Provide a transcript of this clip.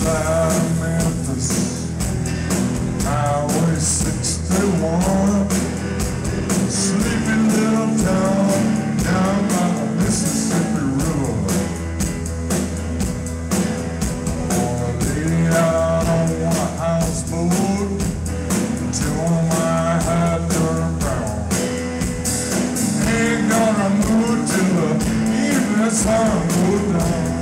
outside of Memphis, Highway 61, sleepy little town down by the Mississippi River. Oh, lady out on a houseboat, till my hat turned brown. Ain't gonna move till the evening sun goes down.